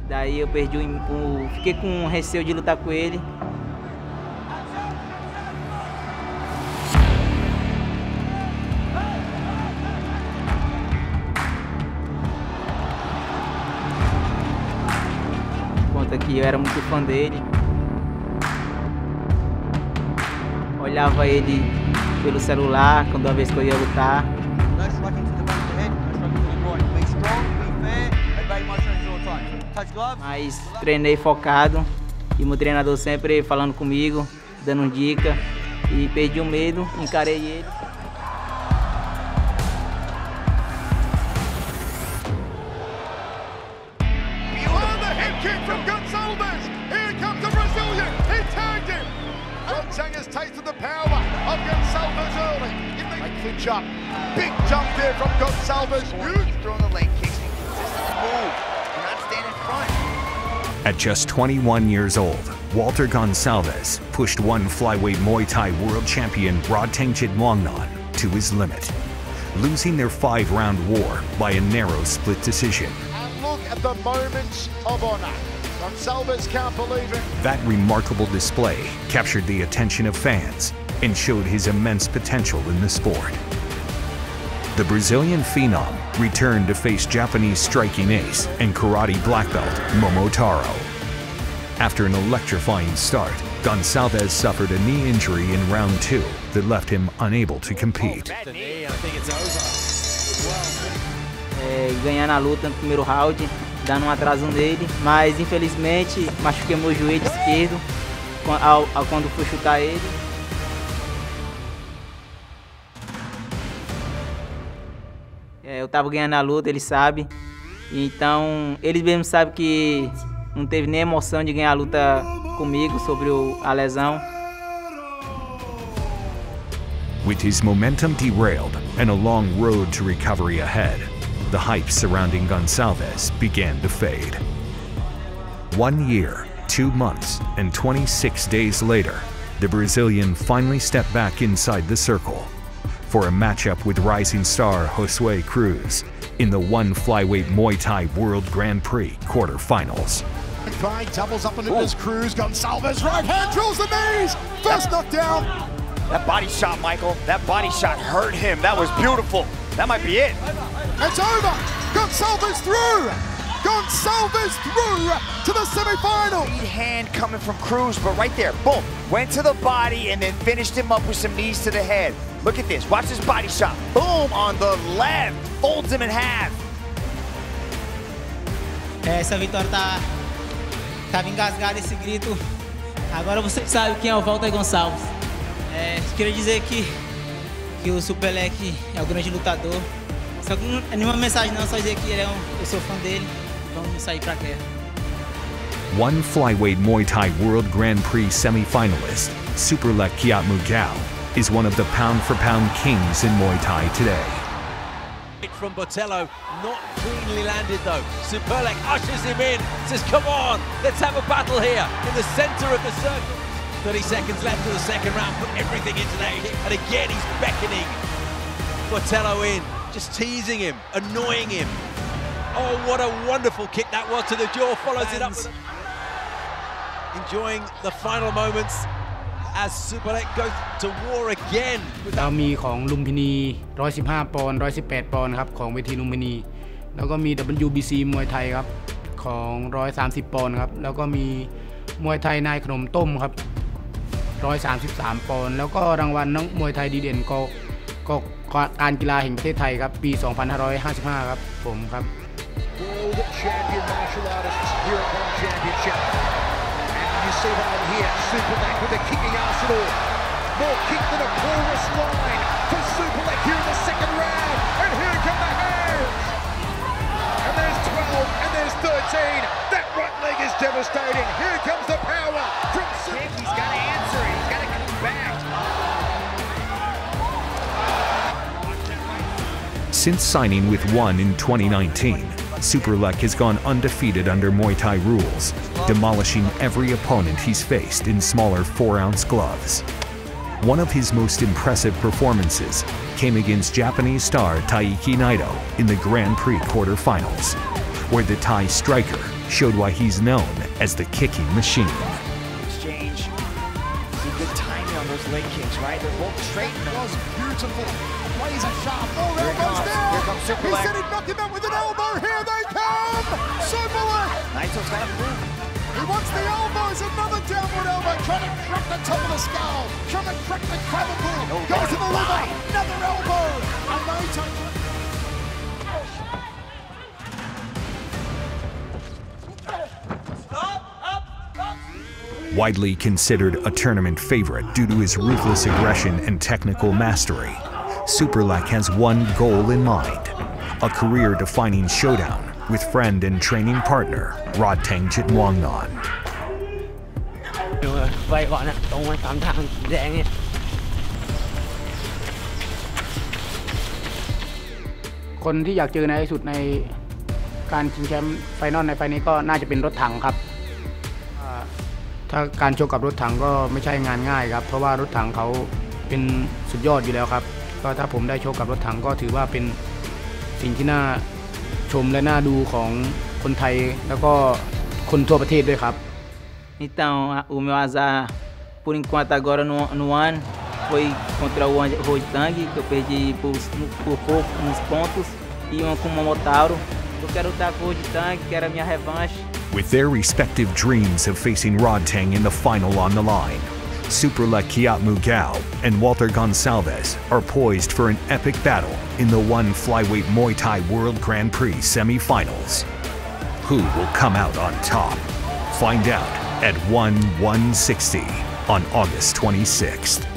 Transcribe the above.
Daí eu perdi fiquei com receio de lutar com ele. Conta que eu era muito fã dele. Olhava ele pelo celular quando uma vez que eu ia lutar. Mas treinei focado e meu treinador sempre falando comigo, dando dica, e perdi o medo, encarei ele. Big jump there from Gonçalves. He's throwing the leg kicks and consistently move. Do not stand in front. At just 21 years old, Walter Gonçalves pushed one flyweight Muay Thai world champion Rodtangit Muangnon to his limit, losing their 5-round war by a narrow split decision. And look at the moments of honor. Gonçalves can't believe it. That remarkable display captured the attention of fans and showed his immense potential in the sport. The Brazilian phenom returned to face Japanese striking ace and karate black belt Momotaro. After an electrifying start, Gonçalves suffered a knee injury in round 2 that left him unable to compete. Ganhando a luta no primeiro round, dando atraso nele, mas infelizmente machuquei meu joelho esquerdo quando fui chutar ele. Eu tava ganhando a luta, ele sabe. Então, eles mesmos sabem que não teve nem emoção de ganhar a luta comigo sobre a lesão. With his momentum derailed and a long road to recovery ahead, the hype surrounding Gonçalves began to fade. 1 year, 2 months, and 26 days later, the Brazilian finally stepped back inside the circle for a matchup with rising star Josue Cruz in the one flyweight Muay Thai World Grand Prix quarterfinals. Doubles up into this Cruz. Gonçalves right hand drills the knees. First knockdown. That body shot, Michael. That body shot hurt him. That was beautiful. That might be it. It's over. Gonçalves through. Gonçalves through to the semifinal. Lead hand coming from Cruz, but right there, boom, went to the body and then finished him up with some knees to the head. Look at this. Watch this body shot. Boom on the left. Folds him in half. Essa vitória tava engasgada esse grito. Agora você sabe quem é o Walter Gonçalves. Queria dizer que o Superlek é o grande lutador. Só que não é nenhuma mensagem não, só dizer que eu sou fã dele. Vamos sair pra guerra. One flyweight Muay Thai World Grand Prix semi-finalist, Superlek Kiatmugao, is one of the pound-for-pound kings in Muay Thai today. From Botello, not cleanly landed though. Superlek ushers him in, says, come on, let's have a battle here in the center of the circle. 30 seconds left of the second round, put everything into that kick, and again he's beckoning Botello in, just teasing him, annoying him. Oh, what a wonderful kick that was to the jaw, follows it up. Enjoying the final moments as Superlek goes to war again. เรามีของลุมพินี115 ปอนด์118 ปอนด์ครับของเวทีลุมพินีแล้วก็มี WBC มวยไทยครับของ130 ปอนด์ครับแล้วก็มีมวยไทยนายขนมต้มครับ133 ปอนด์แล้วก็รางวัลนักมวยไทยดีเด่นก็การกีฬาแห่งประเทศไทยครับปี 2555 ครับผมครับ World Champion Martial Artists here at One Championship. You see that one here, Superlek with a kicking arsenal. More kick than a chorus line for Superlek here in the second round. And here come the hands. And there's 12, and there's 13. That right leg is devastating. Here comes the power from Superlek. He's got to answer it. He's got to come back. Since signing with One in 2019, Superlek has gone undefeated under Muay Thai rules, demolishing every opponent he's faced in smaller 4-ounce gloves. One of his most impressive performances came against Japanese star Taiki Naito in the Grand Prix quarterfinals, where the Thai striker showed why he's known as the kicking machine. Exchange. See good timing on those leg kicks, right? They're both trading them. Was beautiful. Laser sharp. More Here it elbows comes. down. Here comes He Superlek. said he'd knock him out with an elbow. Here they come. Superlek. Naito's got a move. He wants the elbows. Another downward elbow. Trying to crack the top of the skull. Trying to crack the clavicle. Goes to the liver. Another elbow. And Naito. Widely considered a tournament favorite due to his ruthless aggression and technical mastery, Superlek has one goal in mind, a career-defining showdown with friend and training partner Rodtang Chitwangnon. Vay gọi nè, tung anh cảm thang đen nha. คนที่อยากเจอในที่สุดในการชิงแชมป์ไฟนอลในไฟล์นี้ก็น่าจะเป็นรถถังครับถ้าการชกกับรถถังก็ไม่ใช่งานง่ายครับเพราะว่ารถถังเขาเป็นสุดยอดอยู่แล้วครับก็ถ้าผมได้ชกกับรถถังก็ถือว่าเป็นสิ่งที่น่าชมและน่าดูของคนไทยแล้วก็คนทั่วประเทศด้วยครับ Então, o meu azar, por enquanto agora no ano, foi contra o Rodtang, que eu perdi por pouco, uns pontos, e uma com o Momotaro. Eu quero lutar com o Rodtang, que era a minha revanche. With their respective dreams of facing Rodtang in the final on the line, Superlek Kiatmugao and Walter Gonçalves are poised for an epic battle in the One Flyweight Muay Thai World Grand Prix semi-finals. Who will come out on top? Find out at 1/160 on August 26th.